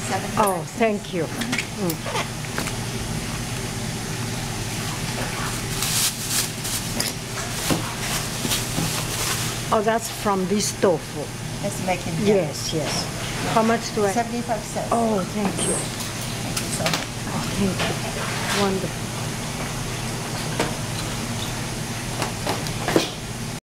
75 Oh, cents. thank you. Oh, that's from this tofu. It's making Yes, yes. How much do I? 75 cents. Oh, thank you. Thank you so much. Oh, thank you. Wonderful.